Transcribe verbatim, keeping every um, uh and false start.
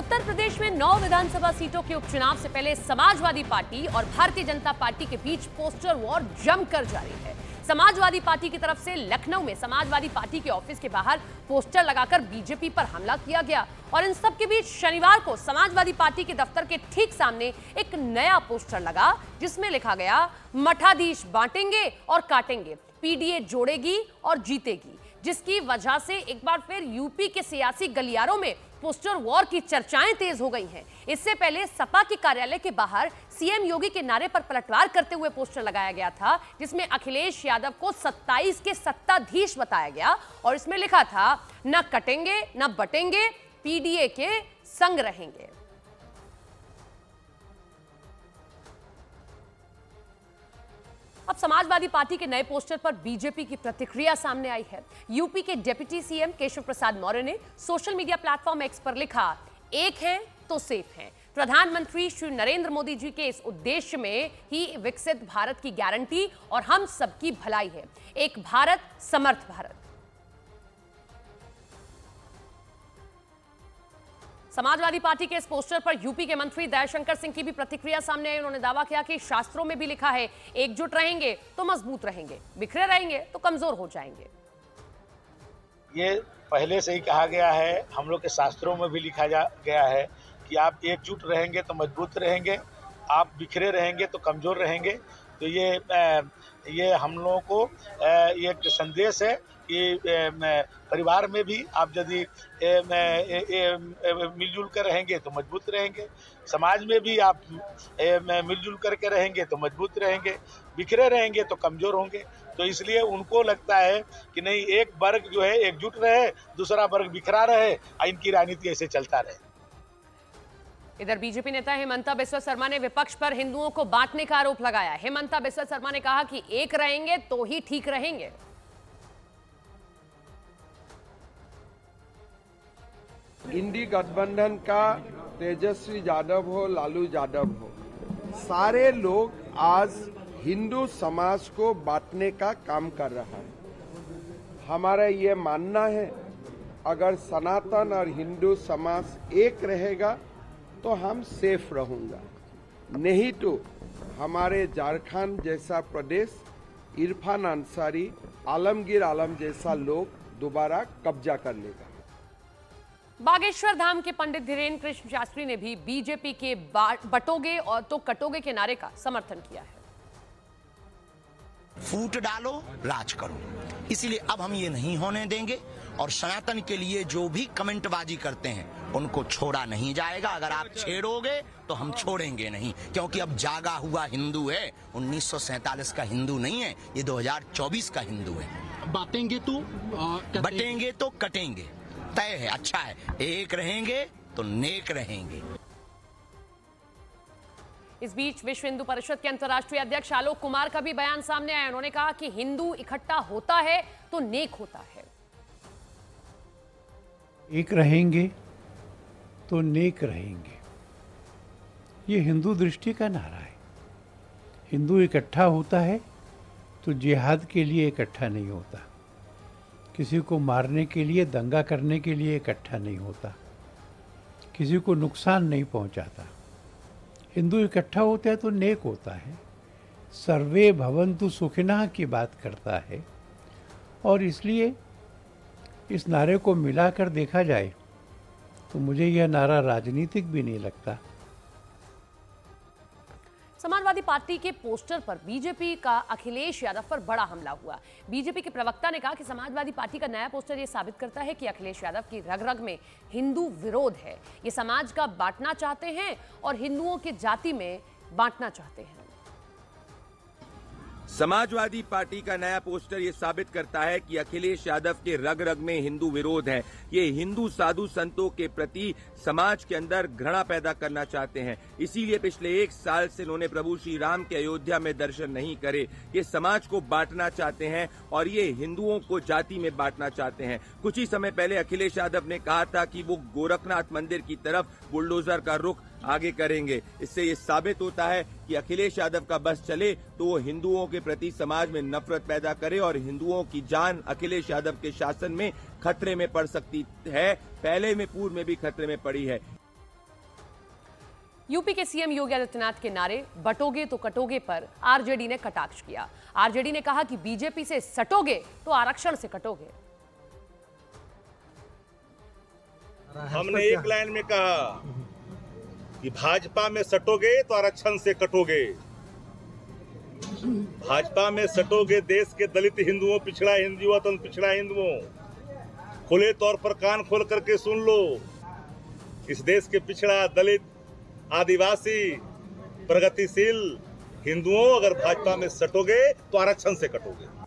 उत्तर प्रदेश में नौ विधानसभा सीटों के उपचुनाव से पहले समाजवादी पार्टी और भारतीय जनता पार्टी के बीच पोस्टर वॉर जमकर जारी है। समाजवादी पार्टी की तरफ से लखनऊ में समाजवादी पार्टी के ऑफिस के बाहर पोस्टर लगाकर बीजेपी पर हमला किया गया और इन सब के बीच शनिवार को समाजवादी पार्टी के दफ्तर के ठीक सामने एक नया पोस्टर लगा जिसमें लिखा गया, मठाधीश बांटेंगे और काटेंगे, पीडीए जोड़ेगी और जीतेगी, जिसकी वजह से एक बार फिर यूपी के सियासी गलियारों में पोस्टर वॉर की चर्चाएं तेज हो गई हैं। इससे पहले सपा के कार्यालय के बाहर सीएम योगी के नारे पर पलटवार करते हुए पोस्टर लगाया गया था जिसमें अखिलेश यादव को सत्ताईस के सत्ताधीश बताया गया और इसमें लिखा था, न कटेंगे न बटेंगे, पीडीए के संग रहेंगे। अब समाजवादी पार्टी के नए पोस्टर पर बीजेपी की प्रतिक्रिया सामने आई है। यूपी के डिप्टी सीएम केशव प्रसाद मौर्य ने सोशल मीडिया प्लेटफॉर्म एक्स पर लिखा, एक है तो सेफ है। प्रधानमंत्री श्री नरेंद्र मोदी जी के इस उद्देश्य में ही विकसित भारत की गारंटी और हम सबकी भलाई है, एक भारत समर्थ भारत। समाजवादी पार्टी के इस पोस्टर पर यूपी के मंत्री दयाशंकर सिंह की भी प्रतिक्रिया सामने आई। उन्होंने दावा किया कि शास्त्रों में भी लिखा है, एकजुट रहेंगे तो मजबूत रहेंगे, बिखरे रहेंगे तो कमजोर हो जाएंगे। ये पहले से ही कहा गया है, हम लोग के शास्त्रों में भी लिखा जा गया है कि आप एकजुट रहेंगे तो मजबूत रहेंगे, आप बिखरे रहेंगे तो कमजोर रहेंगे। तो ये ये हम लोगों को एक संदेश है कि परिवार में भी आप यदि मिलजुल कर रहेंगे तो मजबूत रहेंगे, समाज में भी आप मिलजुल करके रहेंगे तो मजबूत रहेंगे, बिखरे रहेंगे तो कमजोर होंगे। तो इसलिए उनको लगता है कि नहीं, एक वर्ग जो है एकजुट रहे, दूसरा वर्ग बिखरा रहे, इनकी राजनीति ऐसे चलता रहे। इधर बीजेपी नेता हेमंता बिस्वा शर्मा ने विपक्ष पर हिंदुओं को बांटने का आरोप लगाया। हेमंता बिस्वा शर्मा ने कहा कि एक रहेंगे तो ही ठीक रहेंगे। इंडी गठबंधन का तेजस्वी यादव हो, लालू यादव हो, सारे लोग आज हिंदू समाज को बांटने का काम कर रहा है। हमारा ये मानना है, अगर सनातन और हिंदू समाज एक रहेगा तो हम सेफ रहूंगा, नहीं तो हमारे झारखंड जैसा प्रदेश इरफान अंसारी, आलमगीर आलम जैसा लोग दोबारा कब्जा कर लेगा। बागेश्वर धाम के पंडित धीरेन्द्र कृष्ण शास्त्री ने भी बीजेपी के बटोगे और तो कटोगे के नारे का समर्थन किया है। फूट डालो, राज करो, इसलिए अब हम ये नहीं होने देंगे और सनातन के लिए जो भी कमेंटबाजी करते हैं उनको छोड़ा नहीं जाएगा। अगर आप छेड़ोगे तो हम छोड़ेंगे नहीं, क्योंकि अब जागा हुआ हिंदू है, उन्नीस सौ सैतालीस का हिंदू नहीं है, ये दो हज़ार चौबीस का हिंदू है। बातेंगे तो बटेंगे तो कटेंगे, तय है, अच्छा है। एक रहेंगे तो नेक रहेंगे। इस बीच विश्व हिंदू परिषद के अंतर्राष्ट्रीय अध्यक्ष आलोक कुमार का भी बयान सामने आया। उन्होंने कहा कि हिंदू इकट्ठा होता है तो नेक होता है। एक रहेंगे तो नेक रहेंगे, ये हिंदू दृष्टि का नारा है। हिंदू इकट्ठा होता है तो जिहाद के लिए इकट्ठा नहीं होता, किसी को मारने के लिए, दंगा करने के लिए इकट्ठा नहीं होता, किसी को नुकसान नहीं पहुंचाता। हिंदू इकट्ठा होता है तो नेक होता है, सर्वे भवन्तु सुखिनः की बात करता है। और इसलिए इस नारे को मिलाकर देखा जाए तो मुझे यह नारा राजनीतिक भी नहीं लगता। समाजवादी पार्टी के पोस्टर पर बीजेपी का अखिलेश यादव पर बड़ा हमला हुआ। बीजेपी के प्रवक्ता ने कहा कि समाजवादी पार्टी का नया पोस्टर ये साबित करता है कि अखिलेश यादव की रग रग में हिंदू विरोध है। ये समाज का बांटना चाहते हैं और हिंदुओं के जाति में बांटना चाहते हैं। समाजवादी पार्टी का नया पोस्टर ये साबित करता है कि अखिलेश यादव के रग रग में हिंदू विरोध है। ये हिंदू साधु संतों के प्रति समाज के अंदर घृणा पैदा करना चाहते हैं। इसीलिए पिछले एक साल से इन्होंने प्रभु श्री राम के अयोध्या में दर्शन नहीं करे। ये समाज को बांटना चाहते हैं और ये हिंदुओं को जाति में बांटना चाहते हैं। कुछ ही समय पहले अखिलेश यादव ने कहा था कि वो गोरखनाथ मंदिर की तरफ बुलडोजर का रुख आगे करेंगे। इससे ये साबित होता है कि अखिलेश यादव का बस चले तो वो हिंदुओं के प्रति समाज में नफरत पैदा करे और हिंदुओं की जान अखिलेश यादव के शासन में खतरे में पड़ सकती है, पहले में पूर्व में भी खतरे में पड़ी है। यूपी के सीएम योगी आदित्यनाथ के नारे बटोगे तो कटोगे पर आरजेडी ने कटाक्ष किया। आरजेडी ने कहा कि बीजेपी से सटोगे तो आरक्षण से कटोगे। हमने एक लाइन में कहा कि भाजपा में सटोगे तो आरक्षण से कटोगे। भाजपा में सटोगे देश के दलित हिंदुओं, पिछड़ा हिंदुओं, तंत्र पिछड़ा हिंदुओं, खुले तौर पर कान खोल करके सुन लो। इस देश के पिछड़ा, दलित, आदिवासी, प्रगतिशील हिंदुओं अगर भाजपा में सटोगे तो आरक्षण से कटोगे।